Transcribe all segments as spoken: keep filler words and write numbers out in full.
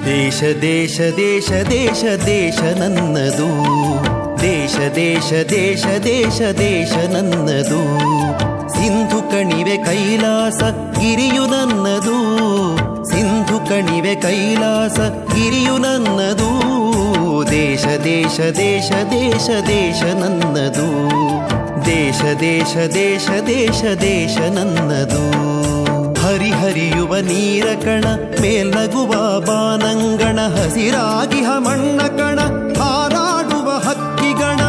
ದೇಶ ದೇಶ ದೇಶ ದೇಶ ದೇಶ ನನ್ನದು, ದೇಶ ದೇಶ ದೇಶ ದೇಶ ದೇಶ ನನ್ನದು. ಸಿಂಧು ಕಣಿವೆ ಕೈಲಾಸ ಗಿರಿಯು ನನ್ನದು, ಸಿಂಧು ಕಣಿವೆ ಕೈಲಾಸ ಗಿರಿಯು ನನ್ನದು. ದೇಶ ದೇಶ ದೇಶ ದೇಶ ದೇಶ ನನ್ನದು, ದೇಶ ದೇಶ ದೇಶ ದೇಶ ದೇಶ ನನ್ನದು. ಹರಿಹರಿಯುವ ನೀರ ಕಣ ಮೇಲ್ನಗುವ ಬಾನಂಗಣ, ಹಸಿರಾಗಿಹ ಮಣ್ಣ ಕಣ ಹಾರಾಡುವ ಹಕ್ಕಿಗಣ.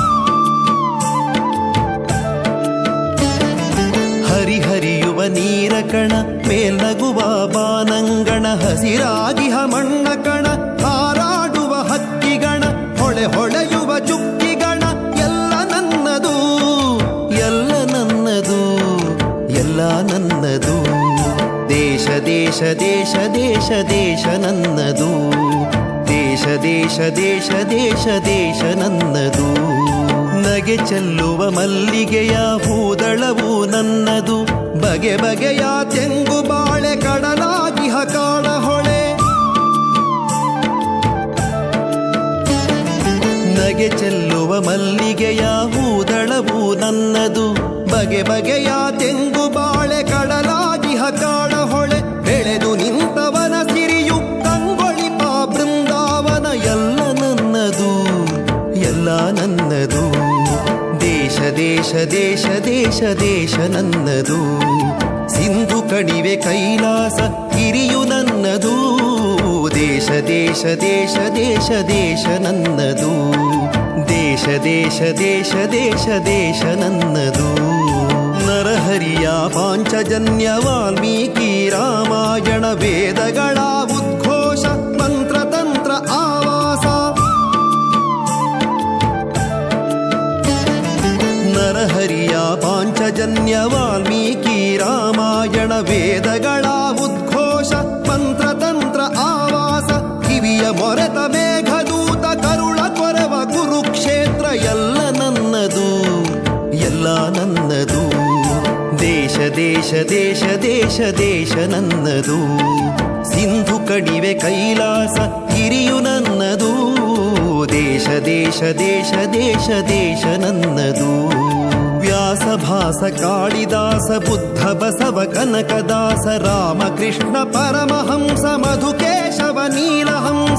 ಹರಿಹರಿಯುವ ನೀರ ಕಣ ಮೇಲ್ನಗುವ ಬಾನಂಗಣ, ಹಸಿರಾಗಿಹ ಮಣ್ಣ ಕಣ ಹಾರಾಡುವ ಹಕ್ಕಿಗಣ. ಹೊಳೆ ಹೊಳೆಯುವ ಚುಕ್ಕಿಗಣ ಎಲ್ಲ ನನ್ನದು, ಎಲ್ಲ ನನ್ನದು, ಎಲ್ಲ ನನ್ನದು. ದೇಶ ದೇಶ ದೇಶ ದೇಶ ದೇಶ ನನ್ನದು, ದೇಶ ದೇಶ ದೇಶ ದೇಶ ದೇಶ ನನ್ನದು. ನಗೆ ಚೆಲ್ಲುವ ಮಲ್ಲಿಗೆಯ ಹೂದಳವು ನನ್ನದು, ಬಗೆ ಬಗೆಯ ತೆಂಗು ಬಾಳೆ ಕಡಲಾಗಿಹ ಕಾಡ ಹೊಳೆ. ನಗೆ ಚೆಲ್ಲುವ ಮಲ್ಲಿಗೆಯ ಹೂದಳವು ನನ್ನದು, ಬಗೆ ಬಗೆಯ ತೆಂಗು ಬಾಳೆ ಕಡಲಾಗಿಹ ಕಾಡ ಹೊಳೆ. ಬೆಳೆದು ನಿಂತವನ ಸಿರಿಯು ಕಂಗೊಳಿಪ ಬೃಂದಾವನ ಎಲ್ಲ ನನ್ನದು, ಎಲ್ಲ ನನ್ನದು. ದೇಶ ದೇಶ ದೇಶ ದೇಶ ದೇಶ ನನ್ನದು, ಸಿಂಧು ಕಣಿವೆ ಕೈಲಾಸ ಗಿರಿಯು ನನ್ನದು. ದೇಶ ದೇಶ ದೇಶ ದೇಶ ದೇಶ ನನ್ನದು, ದೇಶ ದೇಶ ದೇಶ ದೇಶ ದೇಶ ನನ್ನದು. ನರಹರಿಯ ಪಾಂಚಜನ್ಯ ವಾಲ್ಮೀಕಿ ರಾಮಾಯಣ ವೇದಗಳ ಉದ್ಘೋಷ ಮಂತ್ರತಂತ್ರ ಆವಾಸ. ನರಹರಿಯ ಪಾಂಚಜನ್ಯ ವಾಲ್ಮೀಕಿ ರಾಮಾಯಣ ವೇದಗಳ ಉದ್ಘೋಷ ಮಂತ್ರತಂತ್ರ ಆವಾಸ. ಕಿವಿಯ ಮೊರೆತ ಮೇಘದೂತ ಕರುಳ ಕೊರವ ಕುರುಕ್ಷೇತ್ರ ಎಲ್ಲ ನನ್ನದು, ಎಲ್ಲ ನನ್ನದು. ದೇಶ ದೇಶ ದೇಶ ದೇಶ ದೇಶ ನನ್ನದು, ಸಿಂಧು ಕಣಿವೆ ಕೈಲಾಸ ಗಿರಿಯು ನನ್ನದು. ದೇಶ ದೇಶ ದೇಶ ದೇಶ ದೇಶ ನನ್ನದು. ವ್ಯಾಸ ಭಾಸ ಕಾಳಿದಾಸ ಬುದ್ಧ ಬಸವ ಕನಕದಾಸ ರಾಮಕೃಷ್ಣ ಪರಮಹಂಸ ಮಧುಕೇಶವ ನೀಲಹಂಸ.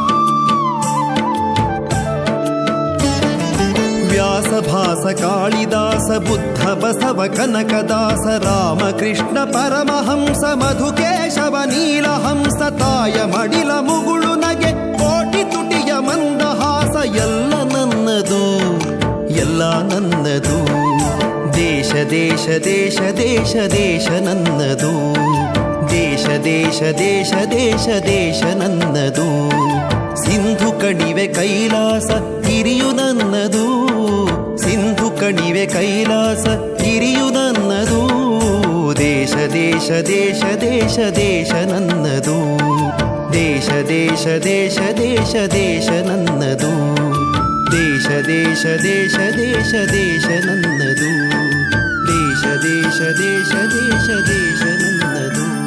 ವ್ಯಾಸ ಭಾಸ ಕಾಳಿದಾಸ ಬುದ್ಧ ಬಸವ ಕನಕದಾಸ ರಾಮಕೃಷ್ಣ ಪರಮಹಂಸ ಮಧುಕೇಶವ ನೀಲಹಂಸ. ತಾಯ ಮಡಿಲ ಮುಗುಳು ನಗೆ ಕೋಟಿ ತುಟಿಯ ಮಂದಹಾಸ ಎಲ್ಲ ನನ್ನದು, ಎಲ್ಲ ನನ್ನದು. ದೇಶ ದೇಶ ದೇಶ ದೇಶ ದೇಶ ನನ್ನದು, ದೇಶ ದೇಶ ದೇಶ ದೇಶ ದೇಶ ನನ್ನದು. ಸಿಂಧು ಕಣಿವೆ ಕೈಲಾಸ ಗಿರಿಯು ನನ್ನದು, ಸಿಂಧು ಕಣಿವೆ ಕೈಲಾಸ ಗಿರಿಯು ನನ್ನದು. ದೇಶ ದೇಶ ದೇಶ ದೇಶ ದೇಶ ನನ್ನದು, ದೇಶ ದೇಶ ದೇಶ ದೇಶ ದೇಶ ನನ್ನದು. ದೇಶ ದೇಶ ದೇಶ ದೇಶ ದೇಶ ನನ್ನದು, ದೇಶ ದೇಶ ದೇಶ ದೇಶ ದೇಶ ನನ್ನದು.